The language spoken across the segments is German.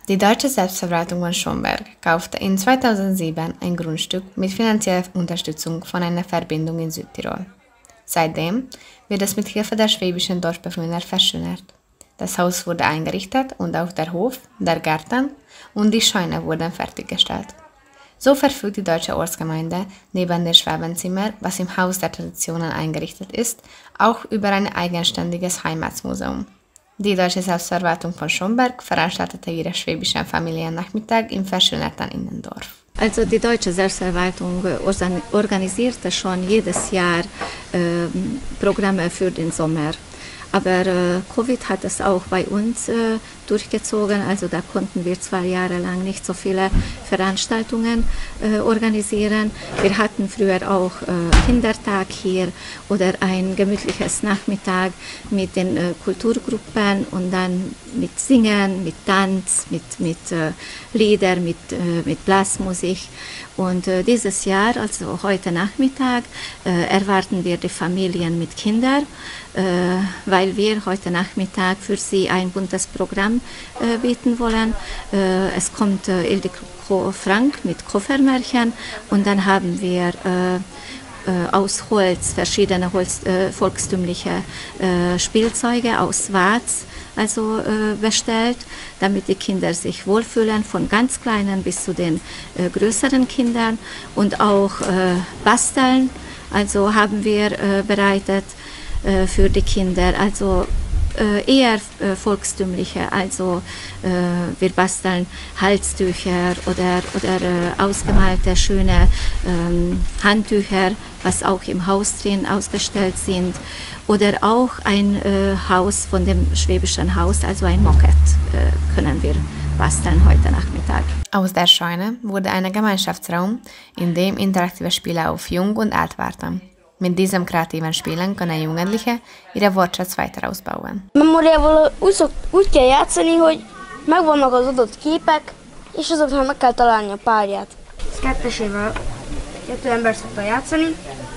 Die deutsche Selbstverwaltung von Schomberg kaufte in 2007 ein Grundstück mit finanzieller Unterstützung von einer Verbindung in Südtirol. Seitdem wird es mit Hilfe der schwäbischen Dorfbewohner verschönert. Das Haus wurde eingerichtet und auch der Hof, der Garten und die Scheune wurden fertiggestellt. So verfügt die deutsche Ortsgemeinde neben dem Schwabenzimmer, was im Haus der Traditionen eingerichtet ist, auch über ein eigenständiges Heimatsmuseum. Die deutsche Selbstverwaltung von Schomberg veranstaltete ihre schwäbischen Familiennachmittag im verschönerten Innendorf. Also die deutsche Selbstverwaltung organisierte schon jedes Jahr Programme für den Sommer. Aber Covid hat es auch bei uns durchgezogen, also da konnten wir 2 Jahre lang nicht so viele Veranstaltungen organisieren. Wir hatten früher auch Kindertag hier oder ein gemütliches Nachmittag mit den Kulturgruppen und dann mit Singen, mit Tanz, mit Lieder, mit Blasmusik. Und dieses Jahr, also heute Nachmittag, erwarten wir die Familien mit Kindern, weil wir heute Nachmittag für sie ein buntes Programm bieten wollen. Es kommt Ildiko Frank mit Koffermärchen und dann haben wir aus Holz verschiedene volkstümliche Spielzeuge aus Waz bestellt, damit die Kinder sich wohlfühlen, von ganz kleinen bis zu den größeren Kindern, und auch basteln, also haben wir bereitet für die Kinder, also eher volkstümliche, also wir basteln Halstücher oder ausgemalte schöne Handtücher, was auch im Haus drin ausgestellt sind, oder auch ein Haus von dem schwäbischen Haus, also ein Mokett können wir basteln heute Nachmittag. Aus der Scheune wurde ein Gemeinschaftsraum, in dem interaktive Spiele auf Jung und Alt warten. Mit diesem kreativen Spielen können Jugendliche ihre Wortschatz weiter ausbauen. Memóriával úgy kell játszani, hogy megvannak az adott képek, és azoknak meg kell találni a párját. Ez kettesével 2 ember szokta játszani,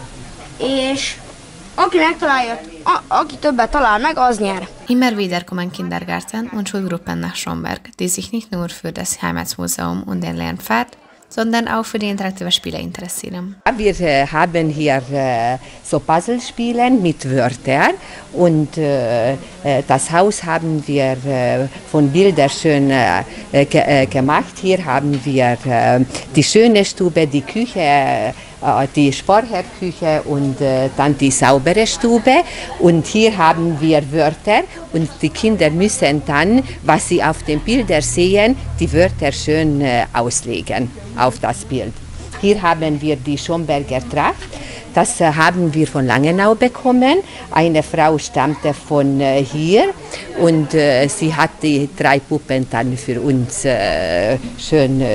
és aki megtalálja, aki többet talál meg, az nyer. Immer wieder kommen Kindergärten und Schulgruppen nach Schomberg, die sich nicht nur für das Heimatsmuseum und den Lernpfad, sondern auch für die interaktiven Spiele interessieren. Wir haben hier so Puzzlespiele mit Wörtern und das Haus haben wir von Bildern schön gemacht. Hier haben wir die schöne Stube, die Küche, die Vorherküche und dann die saubere Stube, und hier haben wir Wörter und die Kinder müssen dann, was sie auf den Bildern sehen, die Wörter schön auslegen auf das Bild. Hier haben wir die Schomberger Tracht. Das haben wir von Langenau bekommen. Eine Frau stammte von hier und sie hat die 3 Puppen dann für uns schön.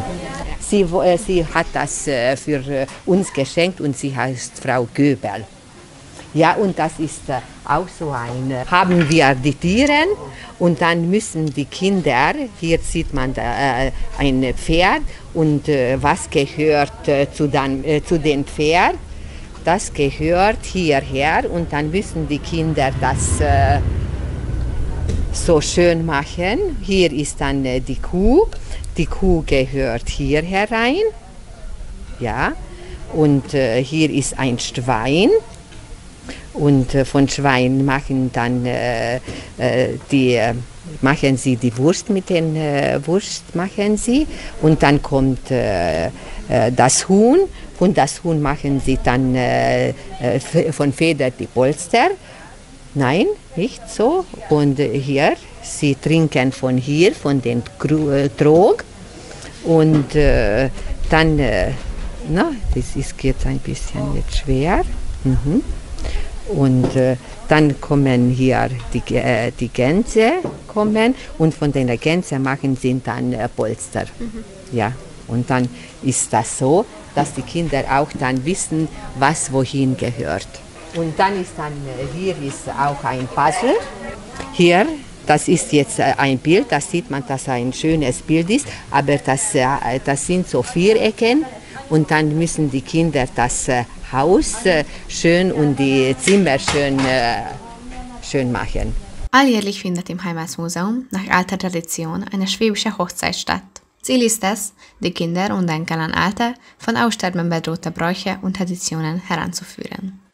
Sie hat das für uns geschenkt und sie heißt Frau Göbel. Ja, und das ist auch so haben wir die Tiere und dann müssen die Kinder, hier sieht man ein Pferd und was gehört zu dem Pferd, das gehört hierher, und dann müssen die Kinder das so schön machen. Hier ist dann die Kuh. Die Kuh gehört hier herein, ja, und hier ist ein Schwein, und von Schwein machen dann machen sie die Wurst, mit den Wurst machen sie, und dann kommt das Huhn, und das Huhn machen sie dann von Feder die Polster. Nein, nicht so. Und hier, sie trinken von hier, von dem Trog. Und dann, das ist jetzt ein bisschen jetzt schwer. Mhm. Und dann kommen hier die Gänse kommen, und von den Gänsen machen sie dann Polster. Mhm. Ja. Und dann ist das so, dass die Kinder auch dann wissen, was wohin gehört. Und dann ist dann, hier ist auch ein Puzzle. Hier, das ist jetzt ein Bild, da sieht man, dass ein schönes Bild ist, aber das sind so Vierecken, und dann müssen die Kinder das Haus schön und die Zimmer schön machen. Alljährlich findet im Heimatmuseum nach alter Tradition eine schwäbische Hochzeit statt. Ziel ist es, die Kinder und Enkel an alte, von Aussterben bedrohte Bräuche und Traditionen heranzuführen.